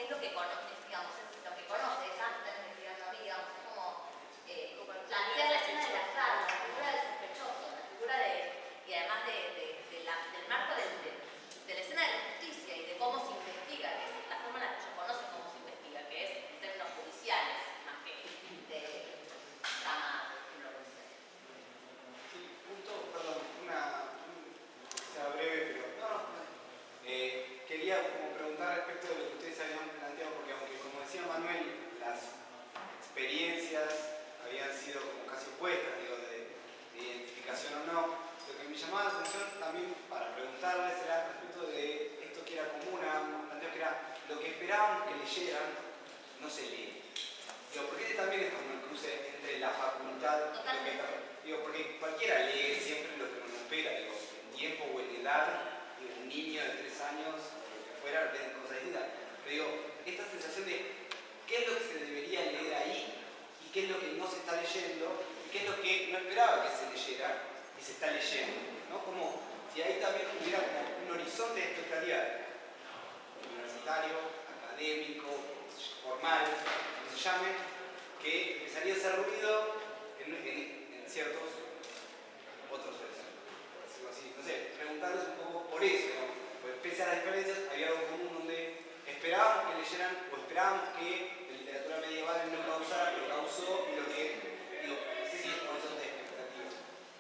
es lo que conoce, digamos, es lo que conoce, es antes de investigando a mí, digamos, es como plantear la escena de la sala, la figura del sospechoso, la figura de, y además del marco de la escena de la justicia y de cómo se investiga, que es la forma en la que ellos conocen cómo se investiga, que es en términos judiciales, más que de trama en lo policial. Sí, justo, perdón, sea breve, pero quería como preguntar respecto de lo que ustedes habían planteado, porque aunque como decía Manuel, las experiencias habían sido como casi opuestas, digo, de identificación o no, lo que me llamaba la atención también para preguntarles era respecto de esto que era común, habíamos planteado que era lo que esperábamos que leyeran, no se lee. Digo, porque este también es como el cruce entre la facultad y lo que está. Digo, porque cualquiera lee siempre lo que uno espera, digo, en tiempo o en edad, digo, un niño de 3 años, o lo que fuera, lee cosas distintas. Pero digo, esta sensación de qué es lo que se debería leer ahí y qué es lo que no se está leyendo y qué es lo que no esperaba que se leyera y se está leyendo, ¿no? Como si ahí también hubiera como un horizonte de expectativa universitario, académico, formal, como se llame, que empezaría a hacer ruido en ciertos otros versos, por decirlo así. No sé, preguntarles un poco por eso, ¿no? Pues pese a las diferencias, había algo común donde esperábamos que leyeran o esperábamos que la literatura medieval no causara, pero causó y lo que, digo, sí, horizonte de expectativa.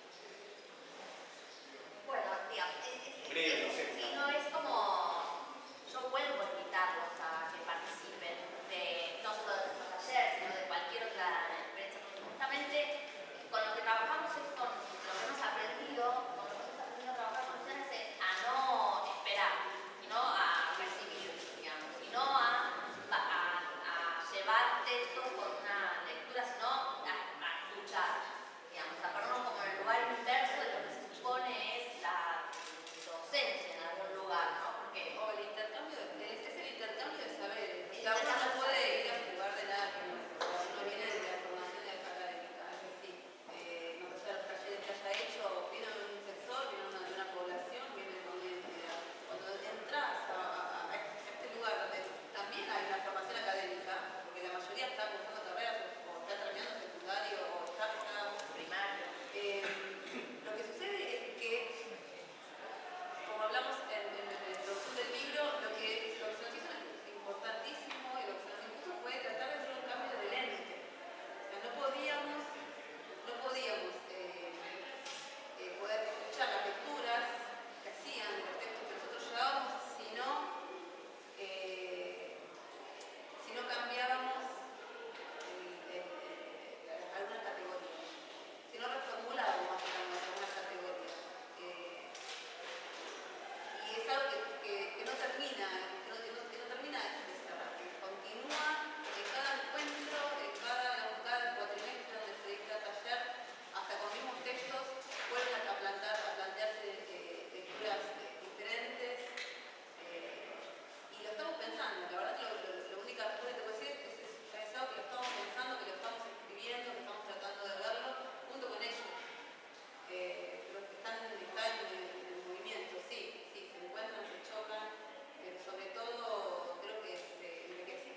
Bueno, digamos, Breve, no sé. sí, no es como, yo vuelvo a invitarlos a que participen no solo de nuestro taller, sino de cualquier otra experiencia, porque justamente con lo que trabajamos es con lo que hemos aprendido, a trabajar con ustedes, a no esperar, sino a recibir, digamos, y no a llevar textos con una lectura, sino a escuchar, digamos, a ponernos como en el lugar inverso de lo que se supone es la docencia en algún lugar, ¿no? Porque O el intercambio, es el intercambio de saberes. El Cada uno intercambio no de puede saberes. ir a jugar de nada que no viene de la formación académica. Es decir, no sé, los talleres que haya hecho, viene de un sector, viene de una población, viene de una identidad. Cuando entras a este lugar donde también hay una formación académica, porque la mayoría está cursando carreras o está terminando secundario o está primario. lo que sucede es que, como hablamos en la introducción del libro, lo que se nos hizo importantísimo y lo que se nos impuso fue tratar de hacer un cambio de lente. O sea, no podíamos poder escuchar las lecturas que hacían de los textos que nosotros llevábamos si no cambiábamos algunas categorías, si no reformulábamos algunas categorías. Y es algo que no termina, que no termina de expresar, que continúa en cada encuentro, en cada cuatrimestre donde se dicta taller, hasta con mismos textos vuelven a plantearse lecturas diferentes. Y lo estamos pensando, la verdad que la única respuesta que te puedo decir es algo que lo estamos pensando, que lo estamos escribiendo, que estamos tratando de verlo junto con ellos. Pero que están en movimiento, sí, se encuentran, se chocan, pero sobre todo creo que se enriquece.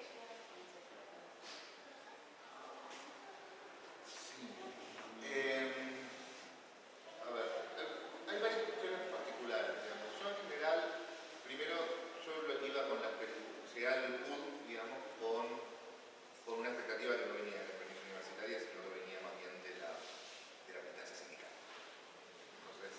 A ver, hay varias cuestiones particulares, digamos. Yo en general, primero, yo lo iba con la llegar al PUD, digamos, con una expectativa que no venía de la experiencia universitaria, sino que venía más bien de la militancia sindical. Entonces,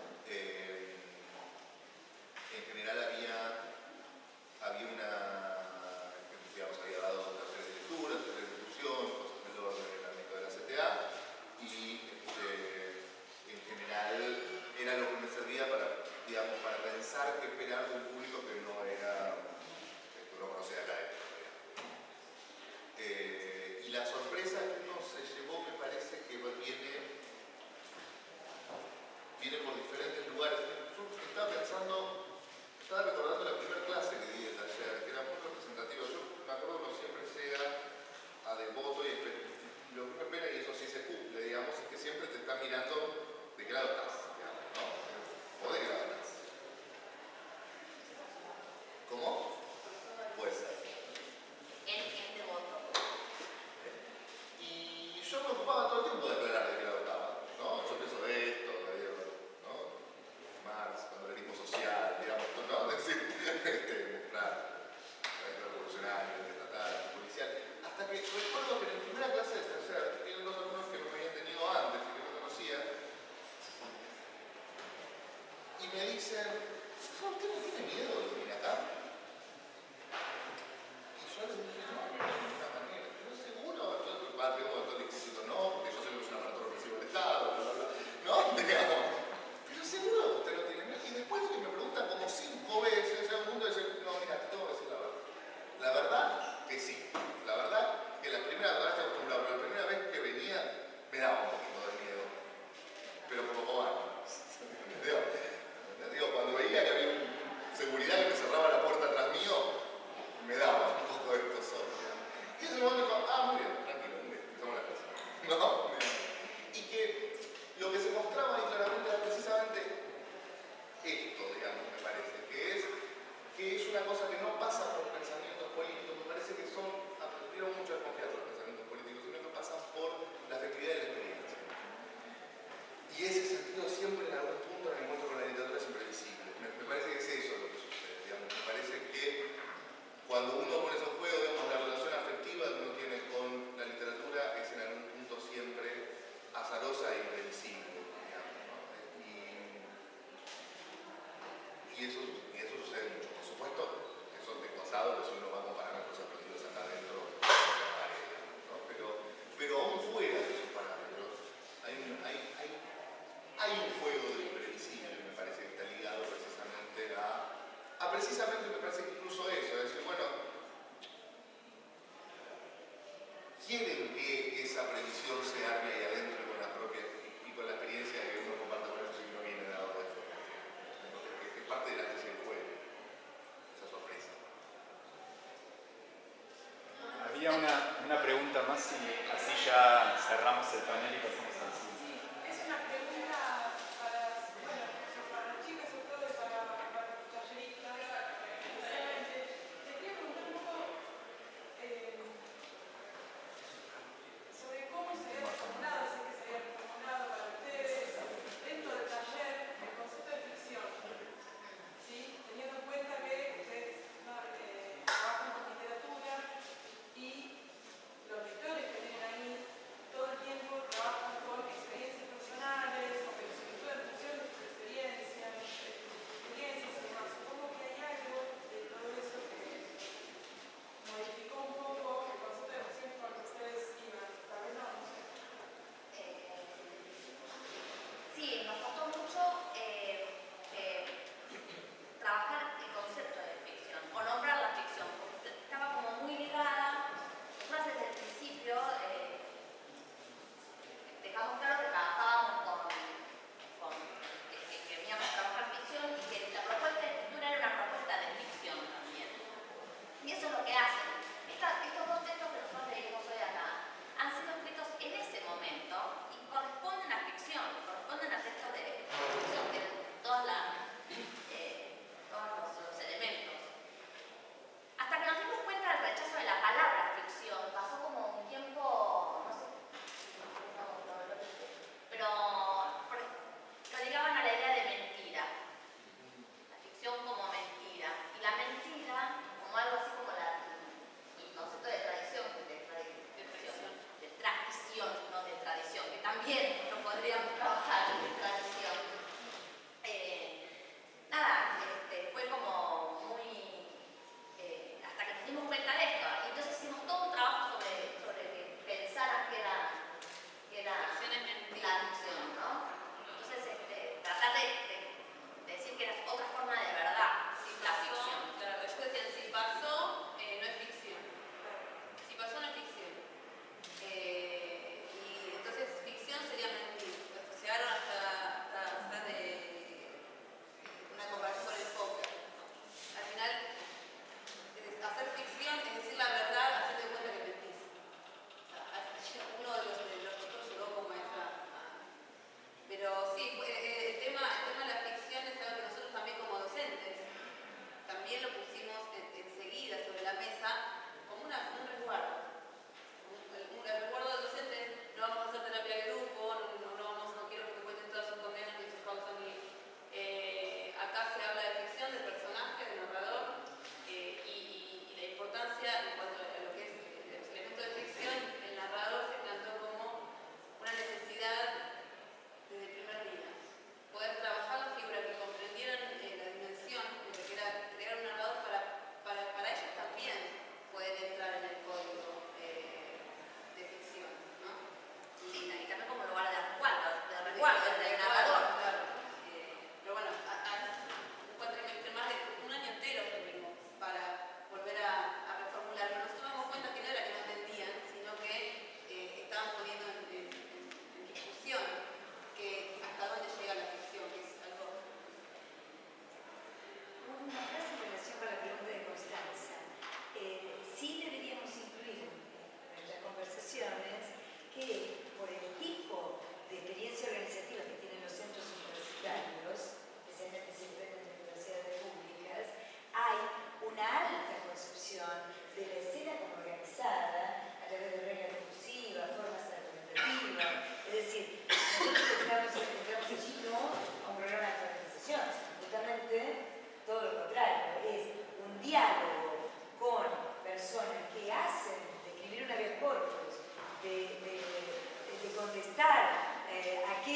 en general había una, digamos, había dado talleres de lectura, talleres de discusión, cosas del orden en el ámbito de la CTA, y en general era lo que me servía para, digamos, para pensar qué esperar de un público que no era, que no conocía acá. una cosa que no pasa por pensamientos políticos, me parece que aprendieron mucho a desconfiar de los pensamientos políticos, sino que pasan por la afectividad y la experiencia. Y ese sentido siempre en algún punto en el encuentro con la literatura es imprevisible. Me parece que es eso lo que sucede, digamos. Me parece que cuando uno pone eso en juego, digamos, la relación afectiva que uno tiene con la literatura es en algún punto siempre azarosa e imprevisible, digamos, ¿no? Y eso sucede mucho. Por supuesto, eso descontado, que si uno va a comparar las cosas aprendidas acá adentro, ¿no? Pero aún fuera de esos parámetros, hay un juego de imprevisible que me parece que está ligado precisamente precisamente me parece que incluso eso, es decir, bueno, quieren que esa previsión se arme ahí adentro con la propia y con la experiencia que uno comparte con ellos y que no viene dado de forma. Es parte de la tesis del juego, esa sorpresa. Había una pregunta más y así ya cerramos el panel y pasamos al siguiente. Sí, es una pregunta para las chicas sobre todo y para los talleristas. Te quería preguntar un poco sobre cómo se había reformulado, sé que se había reformulado para ustedes dentro del taller el concepto de ficción, ¿sí? Teniendo en cuenta que ustedes trabajan con literatura y los lectores que tienen ahí todo el tiempo trabajan con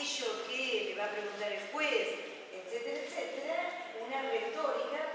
aquello que le va a preguntar el juez, etcétera, etcétera, una retórica